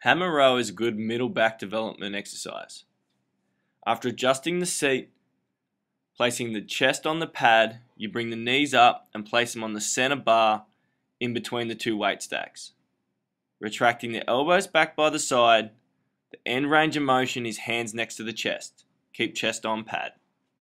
Hammer row is a good middle back development exercise. After adjusting the seat, placing the chest on the pad, you bring the knees up and place them on the center bar in between the two weight stacks. Retracting the elbows back by the side, the end range of motion is hands next to the chest. Keep chest on pad.